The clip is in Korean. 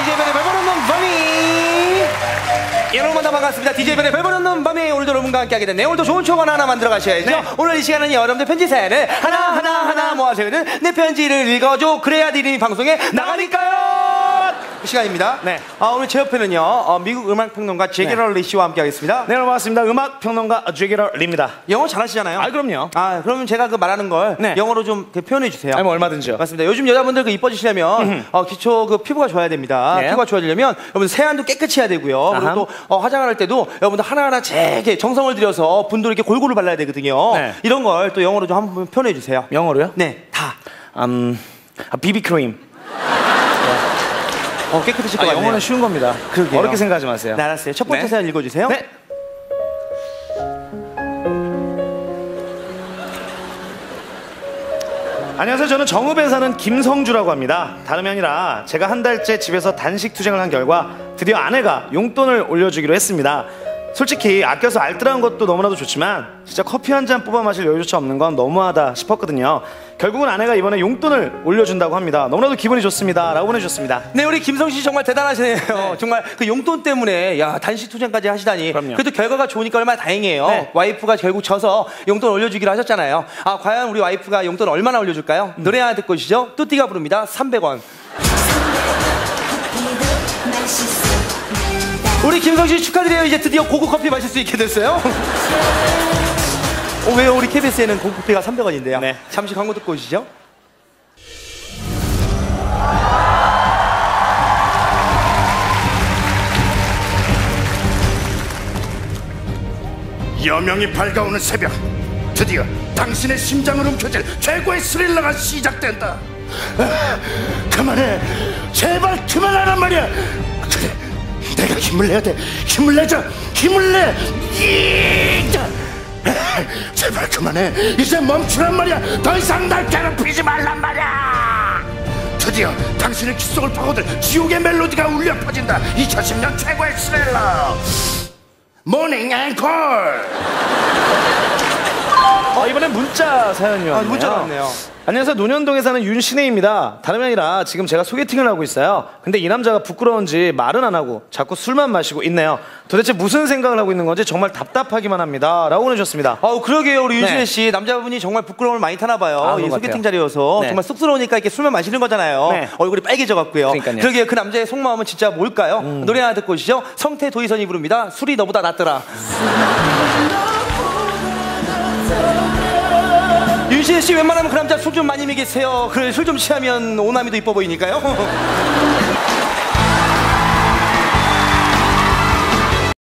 DJ 벤의 별보는 밤이 여러분 만나 반갑습니다. DJ 벤의 별보는 밤이 오늘도 여러분과 함께하게 됐네요. 오늘도 좋은 추억 하나 만들어 가셔야죠. 네. 오늘 이 시간은 여러분들 편지 사연을 하나 모아서 내 편지를 읽어줘 그래야 니네 방송에 나가니까요. 시간입니다. 네. 오늘 제 옆에는요 미국 음악평론가 제게럴 리 씨와 함께하겠습니다. 네, 반갑습니다. 음악평론가 제게럴 리입니다. 영어 잘하시잖아요. 그럼요. 그러면 제가 그 말하는 걸 영어로 좀 표현해 주세요. 뭐 얼마든지요. 맞습니다. 요즘 여자분들 그 이뻐지시려면 기초 그 피부가 좋아야 됩니다. 피부가 좋아지려면 여러분 세안도 깨끗이 해야 되고요. 그리고 또 화장을 할 때도 여러분들 하나하나 되게 정성을 들여서 분도 이렇게 골고루 발라야 되거든요. 이런 걸 또 영어로 좀 한번 표현해 주세요. 영어로요? 네, 다. 비비크림. 깨끗해질 것 같네요. 영어는 쉬운 겁니다. 그러게요. 어렵게 생각하지 마세요. 네, 알았어요. 첫 번째 사연 읽어주세요. 네. 안녕하세요. 저는 정읍에 사는 김성주라고 합니다. 다름이 아니라 제가 한 달째 집에서 단식 투쟁을 한 결과 드디어 아내가 용돈을 올려주기로 했습니다. 솔직히 아껴서 알뜰한 것도 너무나도 좋지만 진짜 커피 한 잔 뽑아 마실 여유조차 없는 건 너무하다 싶었거든요. 결국은 아내가 이번에 용돈을 올려준다고 합니다. 너무나도 기분이 좋습니다 라고 보내주셨습니다. 네, 우리 김성씨 정말 대단하시네요. 정말 그 용돈 때문에 단식 투쟁까지 하시다니. 그럼요. 그래도 결과가 좋으니까 얼마나 다행이에요. 와이프가 결국 져서 용돈 올려주기로 하셨잖아요. 과연 우리 와이프가 용돈 얼마나 올려줄까요? 노래 하나 듣고 오시죠. 뚜띠가 부릅니다. 300원. 우리 김성씨 축하드려요. 이제 드디어 고급 커피 마실 수 있게 됐어요. 왜요? 우리 KBS에는 고급 커피가 300원인데요. 네. 잠시 광고 듣고 오시죠. 여명이 밝아오는 새벽, 드디어 당신의 심장을 움켜쥘 최고의 스릴러가 시작된다. 그만해, 제발 그만하란 말이야. 그래, 내가 힘을 내야 돼. 힘을 내자. 힘을 내. 제발 그만해. 이제 멈추란 말이야. 더 이상 날 괴롭히지 말란 말이야. 드디어 당신의 귓속을 파고들 지옥의 멜로디가 울려 퍼진다. 2010년 최고의 스릴러 모닝 앵콜. 이번엔 문자 사연이요. 문자가 왔네요. 안녕하세요. 논현동에 사는 윤신혜입니다. 다름이 아니라 지금 제가 소개팅을 하고 있어요. 근데 이 남자가 부끄러운지 말은 안 하고 자꾸 술만 마시고 있네요. 도대체 무슨 생각을 하고 있는 건지 정말 답답하기만 합니다 라고 보내주셨습니다. 그러게요. 우리 윤신혜 씨 남자분이 정말 부끄러움을 많이 타나 봐요. 이 소개팅 자리여서 정말 쑥스러우니까 이렇게 술만 마시는 거잖아요. 얼굴이 빨개져 갖고요. 그러게요. 그 남자의 속마음은 진짜 뭘까요? 노래 하나 듣고 오시죠. 성태 도희선이 부릅니다. 술이 너보다 낫더라. 윤신혜 씨 웬만하면 그 남자 술 좀 많이 먹이세요. 그래, 술 좀 취하면 오남이도 이뻐 보이니까요.